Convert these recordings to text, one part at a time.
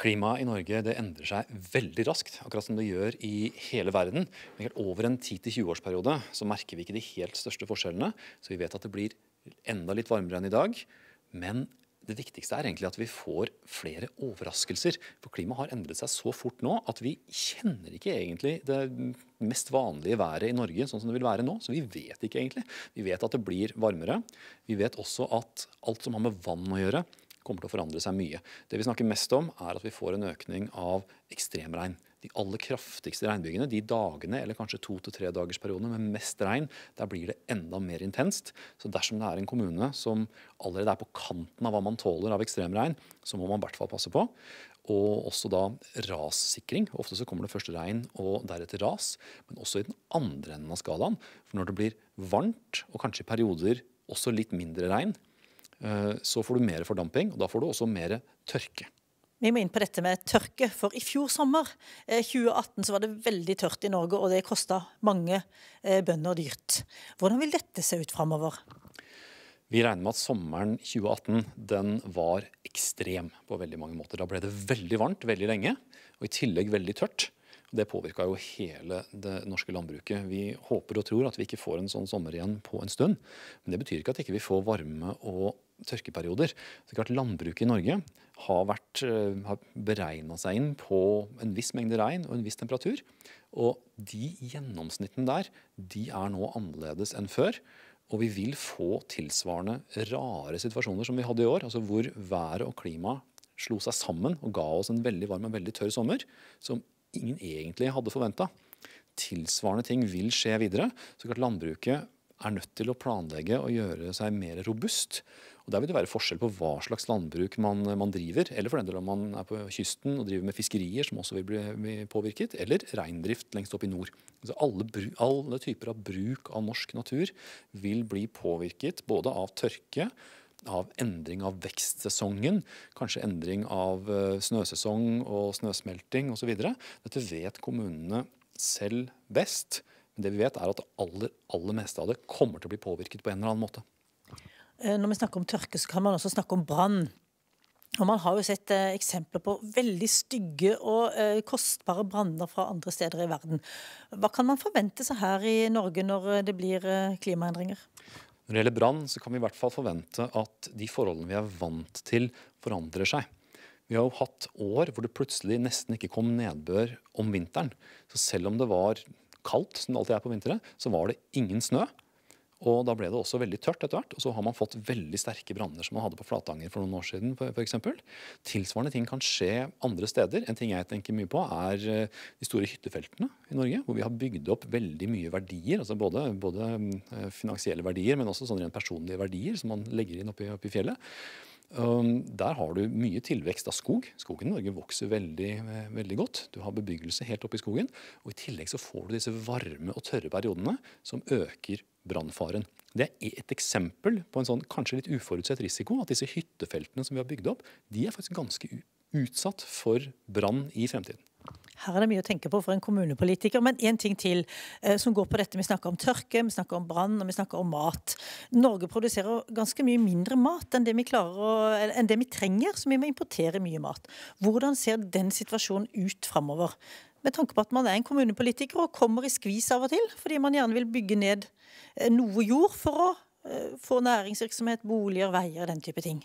Klimaet i Norge det endrer seg veldig raskt, akkurat som det gjør i hele verden. Men helt over en 10-20-årsperiode så merker vi ikke de helt største forskjellene. Så vi vet at det blir enda litt varmere enn i dag. Men det viktigste er egentlig at vi får flere overraskelser. For klimaet har endret seg så fort nå at vi kjenner ikke egentlig det mest vanlige været i Norge sånn som det vil være nå. Så vi vet ikke egentlig. Vi vet at det blir varmere. Vi vet også at alt som har med vann å gjøre, kommer til å forandre seg mye. Det vi snakker mest om er at vi får en økning av ekstremregn. De aller kraftigste regnbygene, de dagene eller kanskje 2 til 3 dagers periode med mest regn, der blir det enda mer intenst. Så dersom det er en kommune som allerede er på kanten av hva man tåler av ekstremregn, så må man i hvert fall passe på. Og også da rassikring. Ofte så kommer det først regn og deretter ras, men også i den andre enden av skalaen. For når det blir varmt og kanskje i perioder også litt mindre regn, så får du mer fordamping, og da får du også mer tørke. Vi må inn på dette med tørke, for i fjor sommer, 2018, så var det veldig tørt i Norge, og det kostet mange bønder dyrt. Hvordan vil dette se ut fremover? Vi regner med at sommeren 2018, den var ekstrem på veldig mange måter. Da ble det veldig varmt veldig lenge, og i tillegg veldig tørt. Det påvirket jo hele det norske landbruket. Vi håper og tror at vi ikke får en sånn sommer igjen på en stund. Men det betyr ikke at ikke vi får varme og tørkeperioder. Så klart landbruket i Norge har beregnet seg inn på en viss mengde regn og en viss temperatur. Og de gjennomsnittene der, de er nå annerledes enn før. Og vi vil få tilsvarende rare situasjoner som vi hadde i år, altså hvor været og klimaet slo seg sammen og ga oss en veldig varm og veldig tørr sommer, som ingen egentlig hadde forventet. Tilsvarende ting vil skje videre, så at landbruket er nødt til å planlegge og gjøre seg mer robust. Og der vil det være forskjell på hva slags landbruk man driver, eller for den del om man er på kysten og driver med fiskerier som også vil bli påvirket, eller reindrift lengst opp i nord. Altså alle typer av bruk av norsk natur vil bli påvirket både av tørke, av endring av vekstsesongen, kanskje endring av snøsesong og snøsmelting og så videre. Dette vet kommunene selv best, men det vi vet er at det aller meste av det kommer til å bli påvirket på en eller annen måte. Når vi snakker om tørke, så kan man også snakke om brann. Og man har jo sett eksempler på veldig stygge og kostbare branner fra andre steder i verden. Hva kan man forvente seg her i Norge når det blir klimaendringer? Når det gjelder brann, så kan vi i hvert fall forvente at de forholdene vi er vant til forandrer seg. Vi har jo hatt år hvor det plutselig nesten ikke kom nedbør om vinteren. Så selv om det var kaldt, som det alltid er på vinteren, så var det ingen snø. Og da ble det også veldig tørt etter hvert, og så har man fått veldig sterke branner som man hadde på Flatanger for noen år siden, for eksempel. Tilsvarende ting kan skje andre steder. En ting jeg tenker mye på er de store hyttefeltene i Norge, hvor vi har bygd opp veldig mye verdier, altså både finansielle verdier, men også sånne rent personlige verdier som man legger inn oppi fjellet. Der har du mye tilvekst av skog. Skogen i Norge vokser veldig godt. Du har bebyggelse helt oppe i skogen, og i tillegg så får du disse varme og tørre periodene som øker brannfaren. Det er et eksempel på en sånn kanskje litt uforutsett risiko, at disse hyttefeltene som vi har bygd opp, de er faktisk ganske utsatt for brann i fremtiden. Her er det mye å tenke på for en kommunepolitiker, men en ting til som går på dette. Vi snakker om tørke, vi snakker om brann, og vi snakker om mat. Norge produserer ganske mye mindre mat enn det vi trenger, så vi må importere mye mat. Hvordan ser den situasjonen ut fremover? Med tanke på at man er en kommunepolitiker og kommer i skvis av og til, fordi man gjerne vil bygge ned noe jord for å få næringsvirksomhet, boliger, veier, den type ting.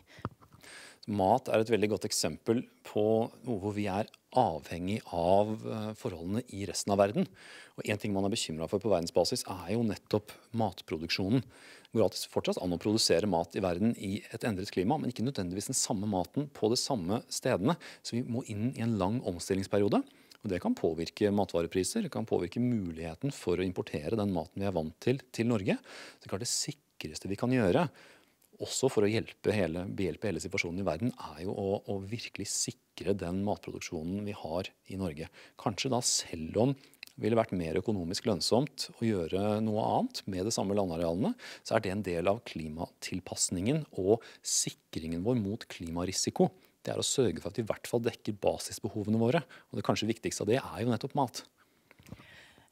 Mat er et veldig godt eksempel på noe hvor vi er avhengig av forholdene i resten av verden. Og en ting man er bekymret for på verdensbasis er jo nettopp matproduksjonen. Det går fortsatt an å produsere mat i verden i et endret klima, men ikke nødvendigvis den samme maten på de samme stedene. Så vi må inn i en lang omstillingsperiode. Og det kan påvirke matvarepriser, det kan påvirke muligheten for å importere den maten vi er vant til Norge. Så klart det sikreste vi kan gjøre, også for å hjelpe hele situasjonen i verden, er jo å virkelig sikre den matproduksjonen vi har i Norge. Kanskje da selv om det ville vært mer økonomisk lønnsomt å gjøre noe annet med det samme landarealene, så er det en del av klimatilpasningen og sikringen vår mot klimarisiko. Det er å sørge for at vi i hvert fall dekker basisbehovene våre. Og det kanskje viktigste av det er jo nettopp mat.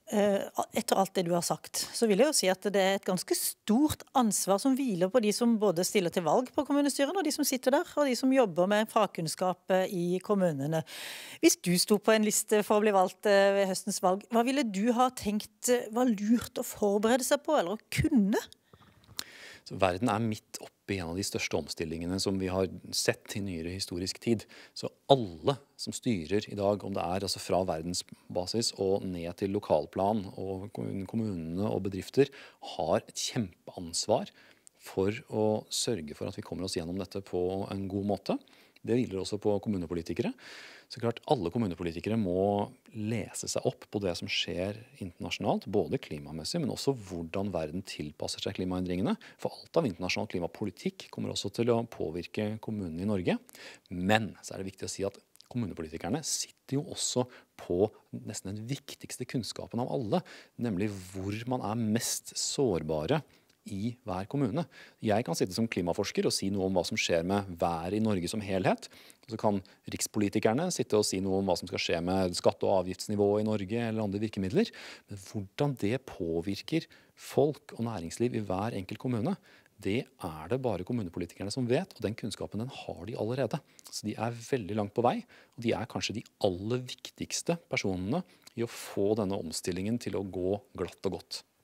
Etter alt det du har sagt, så vil jeg jo si at det er et ganske stort ansvar som hviler på de som både stiller til valg på kommunestyrene, og de som sitter der, og de som jobber med fagkunnskap i kommunene. Hvis du sto på en liste for å bli valgt ved høstens valg, hva ville du ha tenkt var lurt å forberede seg på, eller å kunne? Så verden er midt oppe i en av de største omstillingene som vi har sett i nyere historisk tid. Så alle som styrer i dag, om det er altså fra verdensbasis og ned til lokalplan og kommunene og bedrifter, har et kjempeansvar for å sørge for at vi kommer oss gjennom dette på en god måte. Det hviler også på kommunepolitikere. Så klart, alle kommunepolitikere må lese seg opp på det som skjer internasjonalt, både klimamessig, men også hvordan verden tilpasser seg klimaendringene. For alt av internasjonal klimapolitikk kommer også til å påvirke kommunene i Norge. Men så er det viktig å si at kommunepolitikerne sitter jo også på nesten den viktigste kunnskapen av alle, nemlig hvor man er mest sårbare i hver kommune. Jeg kan sitte som klimaforsker og si noe om hva som skjer med været i Norge som helhet. Så kan rikspolitikerne sitte og si noe om hva som skal skje med skatte- og avgiftsnivået i Norge eller andre virkemidler. Men hvordan det påvirker folk og næringsliv i hver enkelt kommune, det er det bare kommunepolitikerne som vet, og den kunnskapen den har de allerede. Så de er veldig langt på vei, og de er kanskje de aller viktigste personene i å få denne omstillingen til å gå glatt og godt.